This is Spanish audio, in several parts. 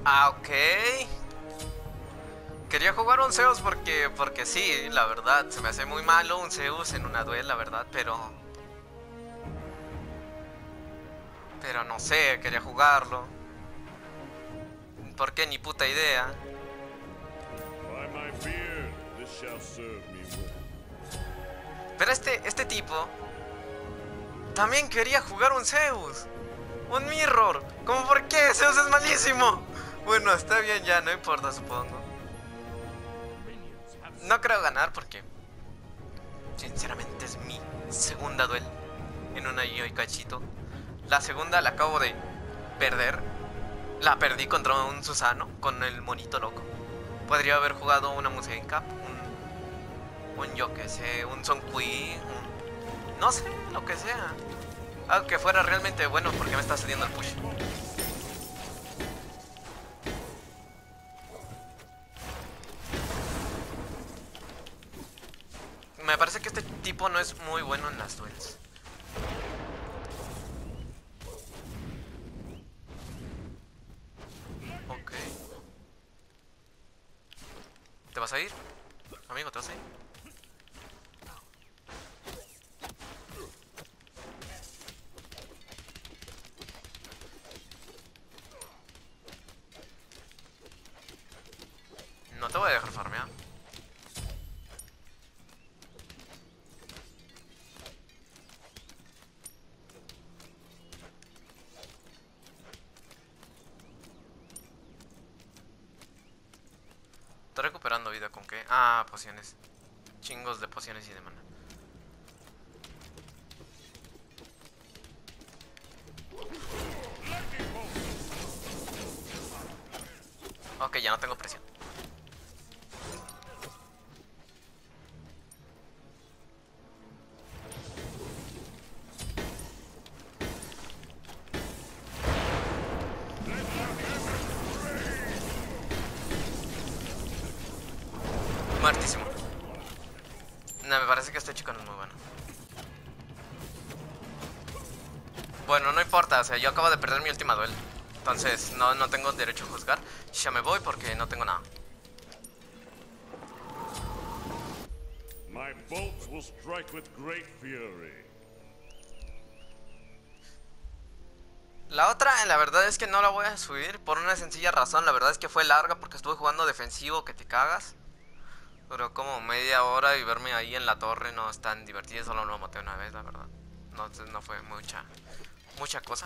Ah, ok. Quería jugar un Zeus porque sí, la verdad. Se me hace muy malo un Zeus en una duel, la verdad, pero no sé, quería jugarlo. ¿Por qué? Ni puta idea. By my beard, this shall serve me well. Pero este tipo también quería jugar un Zeus. Un Mirror. ¿Cómo por qué? Zeus es malísimo. Bueno, está bien ya, no importa, supongo. No creo ganar porque sinceramente es mi segunda duel en una Io y cachito. La segunda la acabo de perder. La perdí contra un Susano con el monito loco. Podría haber jugado una Museum Cup, un yo que sé, un Son Kui, no sé, lo que sea. Algo que fuera realmente bueno porque me está cediendo el push. Me parece que este tipo no es muy bueno en las duels. Ok. ¿Te vas a ir? Amigo, ¿te vas a ir? No te voy a dejar farmear. Estoy recuperando vida con qué. Ah, pociones. Chingos de pociones y de mana. Ok, ya no tengo presión. Muertísimo. No, me parece que este chico no es muy bueno. Bueno, no importa, o sea, yo acabo de perder mi última duel. Entonces, no tengo derecho a juzgar. Ya me voy porque no tengo nada. My bolts will strike with great fury. La otra, la verdad es que no la voy a subir por una sencilla razón. La verdad es que fue larga porque estuve jugando defensivo que te cagas. Pero como media hora y verme ahí en la torre no es tan divertido. Solo lo maté una vez, la verdad. No fue mucha cosa.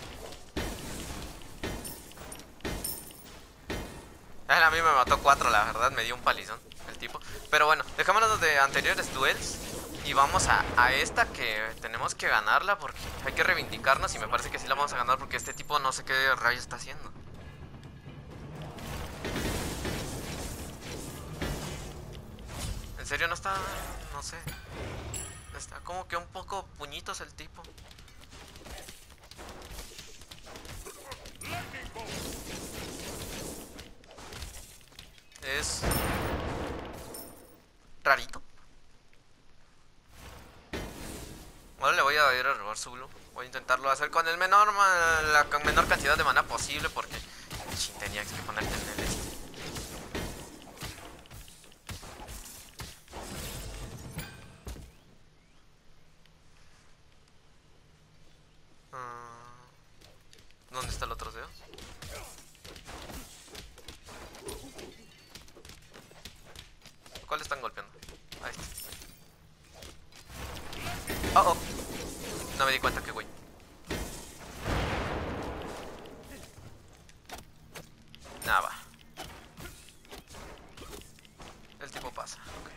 Él a mí me mató 4, la verdad, me dio un palizón el tipo. Pero bueno, dejémonos de anteriores duels. Y vamos a esta que tenemos que ganarla porque hay que reivindicarnos. Y me parece que sí la vamos a ganar porque este tipo no sé qué rayos está haciendo. En serio no está, no sé. Está como que un poco puñitos el tipo. Es rarito. Ahora le voy a ir a robar su blue. Voy a intentarlo hacer con la menor cantidad de mana posible porque tenía que ponerte en el este. ¿Dónde está el otro dedo? ¿Cuál están golpeando? Ahí está. Oh, oh. No me di cuenta que güey. Nada, va. El tipo pasa, ok.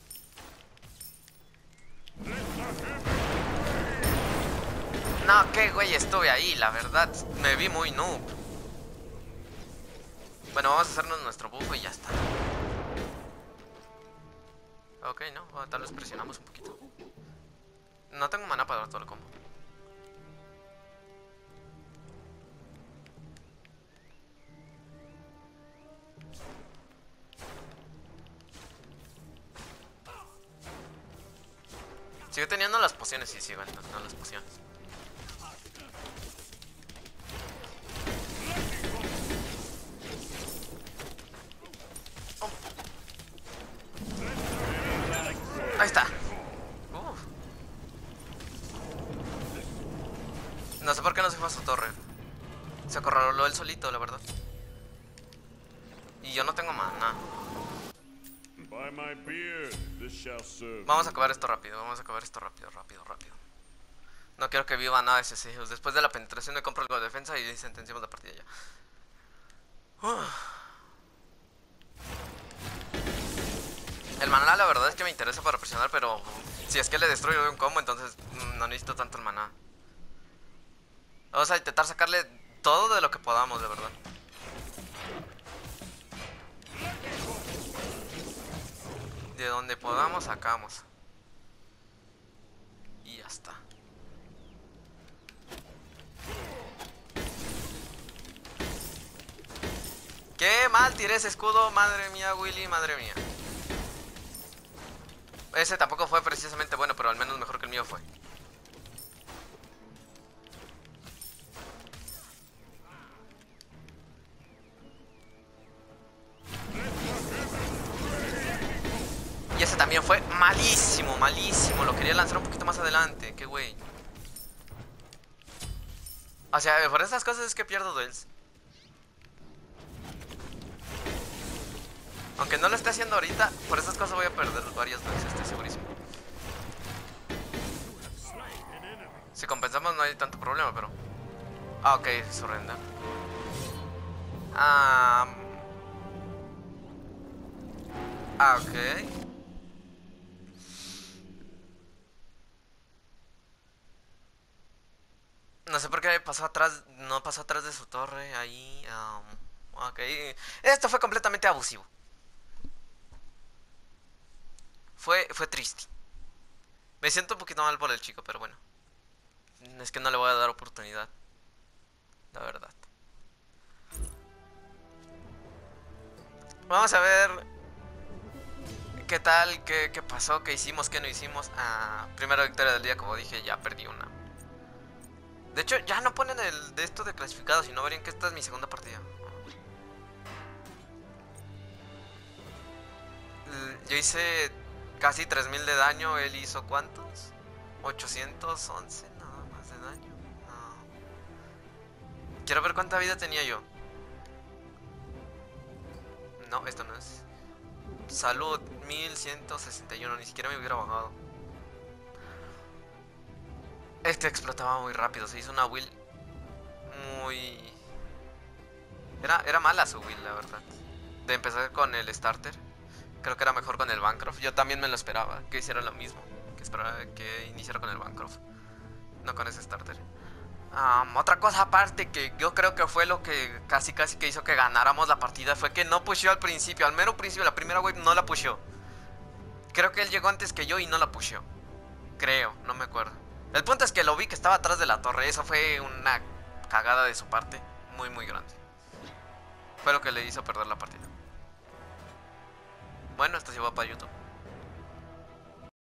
No, qué güey estuve ahí, la verdad. Me vi muy noob. Bueno, vamos a hacernos nuestro buffo y ya está. Ok, no, tal vez presionamos un poquito. No tengo mana para dar todo el combo. Sigo teniendo las pociones, sí, sigo teniendo las pociones. Ahí está. Uf. No sé por qué no se fue a su torre. Se acorraló él solito, la verdad. Y yo no tengo mana. By my beard, this shall serve. Vamos a acabar esto rápido, vamos a acabar esto rápido. No quiero que viva nada de ese Zeus. Después de la penetración me compro algo de defensa y sentenciamos la partida ya. El maná la verdad es que me interesa para presionar, pero si es que le destruyo de un combo, entonces no necesito tanto el maná. Vamos a intentar sacarle todo de lo que podamos, de verdad. De donde podamos sacamos. Y ya está. Qué mal tiré ese escudo, madre mía, Willy, madre mía. Ese tampoco fue precisamente bueno, pero al menos mejor que el mío fue. Y ese también fue malísimo, malísimo. Lo quería lanzar un poquito más adelante, qué güey. O sea, por estas cosas es que pierdo duels. Aunque no lo esté haciendo ahorita, por esas cosas voy a perder varias veces, estoy segurísimo. Si compensamos no hay tanto problema, pero... Ah, ok, surrender. Ok. No sé por qué pasó atrás, no pasó atrás de su torre, ahí... ok, esto fue completamente abusivo. Fue triste. Me siento un poquito mal por el chico, pero bueno. Es que no le voy a dar oportunidad. La verdad. Vamos a ver qué tal, qué pasó, qué hicimos, qué no hicimos. Primera victoria del día, como dije, ya perdí una. De hecho, ya no ponen el de esto de clasificado, sino verían que esta es mi segunda partida. Yo hice casi 3000 de daño, él hizo ¿cuántos? 811 nada más de daño. No. Quiero ver cuánta vida tenía yo. No, esto no es. Salud, 1161, ni siquiera me hubiera bajado. Este explotaba muy rápido, se hizo una build muy... Era mala su build, la verdad. De empezar con el starter. Creo que era mejor con el Bancroft. Yo también me lo esperaba, que hiciera lo mismo. Que esperaba que iniciara con el Bancroft, no con ese starter. Otra cosa aparte que yo creo que fue lo que casi que hizo que ganáramos la partida fue que no pusheó al principio. Al mero principio, la primera wave no la pusheó. Creo que él llegó antes que yo y no la pusheó. Creo, no me acuerdo. El punto es que lo vi que estaba atrás de la torre. Eso fue una cagada de su parte muy muy grande. Fue lo que le hizo perder la partida. Bueno, esto se va para YouTube.